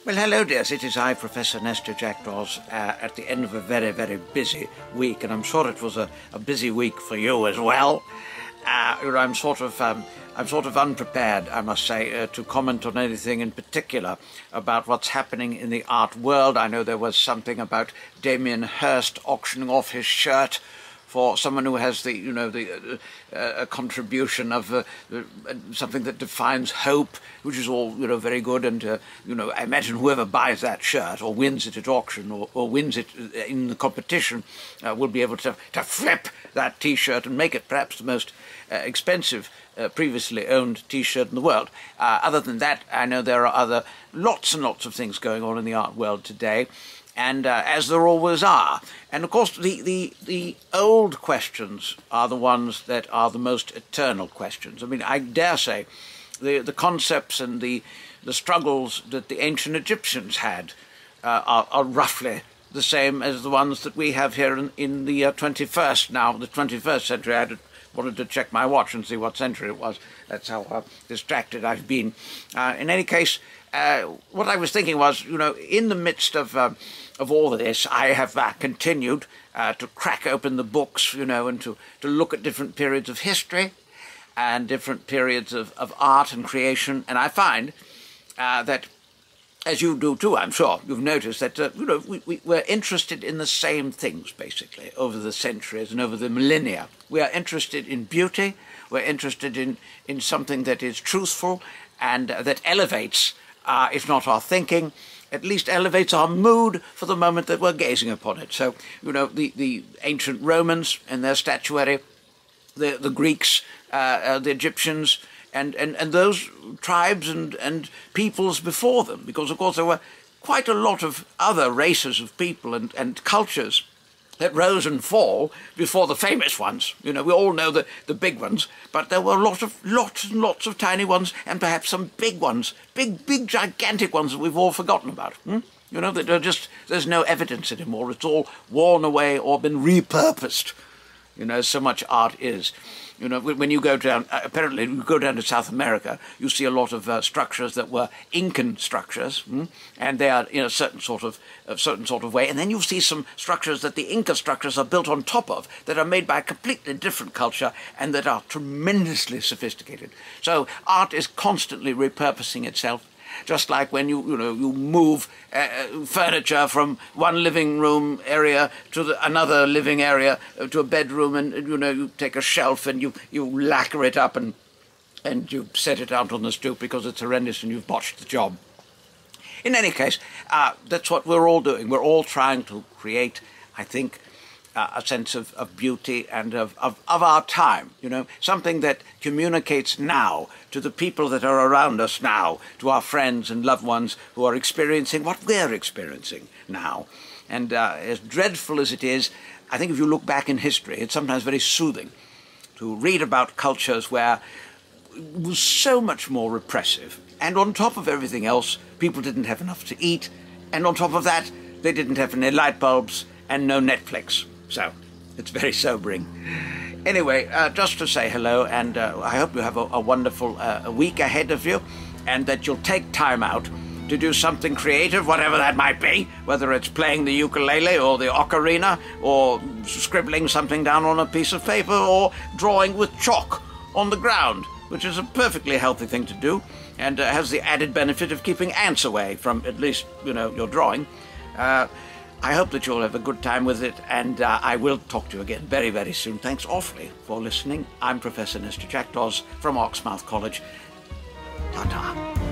Well, hello, dears. It is I, Professor Knestor Jackdaws, at the end of a very, very busy week, and I'm sure it was a busy week for you as well. I'm sort of unprepared, I must say, to comment on anything in particular about what's happening in the art world. I know there was something about Damien Hirst auctioning off his shirt for someone who has a contribution of something that defines hope, which is all very good. And I imagine whoever buys that shirt or wins it at auction or wins it in the competition will be able to flip that T-shirt and make it perhaps the most expensive previously owned T-shirt in the world. Other than that, I know there are lots and lots of things going on in the art world today. And as there always are. And of course, the old questions are the ones that are the most eternal questions. I mean, I dare say the concepts and the struggles that the ancient Egyptians had are roughly the same as the ones that we have here in the 21st century. I wanted to check my watch and see what century it was. That's how distracted I've been. In any case, what I was thinking was, in the midst of all of this, I have continued to crack open the books, and to look at different periods of history and different periods of art and creation. And I find that, as you do too, I'm sure, you've noticed that, we're interested in the same things, basically, over the centuries and over the millennia. We are interested in beauty. We're interested in something that is truthful and that elevates, if not our thinking, at least elevates our mood for the moment that we're gazing upon it. So, the ancient Romans and their statuary, the Greeks, the Egyptians, and those tribes and peoples before them, because, of course, there were quite a lot of other races of people and cultures that rose and fall before the famous ones. We all know the big ones, but there were lots and lots of tiny ones, and perhaps some big ones, big gigantic ones that we've all forgotten about. That there's no evidence anymore. It's all worn away or been repurposed. So much art is. When you go down, apparently you go down to South America, you see a lot of structures that were Incan structures, and they are in a certain sort of way. And then you see some structures that the Inca structures are built on top of, that are made by a completely different culture and that are tremendously sophisticated. So art is constantly repurposing itself. Just like when you move furniture from one living room area to another living area, to a bedroom, and you take a shelf and you lacquer it up and you set it out on the stoop because it's horrendous and you've botched the job. In any case, that's what we're all doing. We're all trying to create, I think, a sense of beauty and of our time, something that communicates now to the people that are around us now, to our friends and loved ones who are experiencing what we're experiencing now. And as dreadful as it is, I think if you look back in history, it's sometimes very soothing to read about cultures where it was so much more repressive. And on top of everything else, people didn't have enough to eat. And on top of that, they didn't have any light bulbs and no Netflix. So, it's very sobering. Anyway, just to say hello, and I hope you have a wonderful week ahead of you, and that you'll take time out to do something creative, whatever that might be, whether it's playing the ukulele or the ocarina, or scribbling something down on a piece of paper, or drawing with chalk on the ground, which is a perfectly healthy thing to do, and has the added benefit of keeping ants away from, at least, your drawing. I hope that you'll have a good time with it, and I will talk to you again very, very soon. Thanks awfully for listening. I'm Professor Knestor Jackdaws from Oxmouth College. Ta-ta.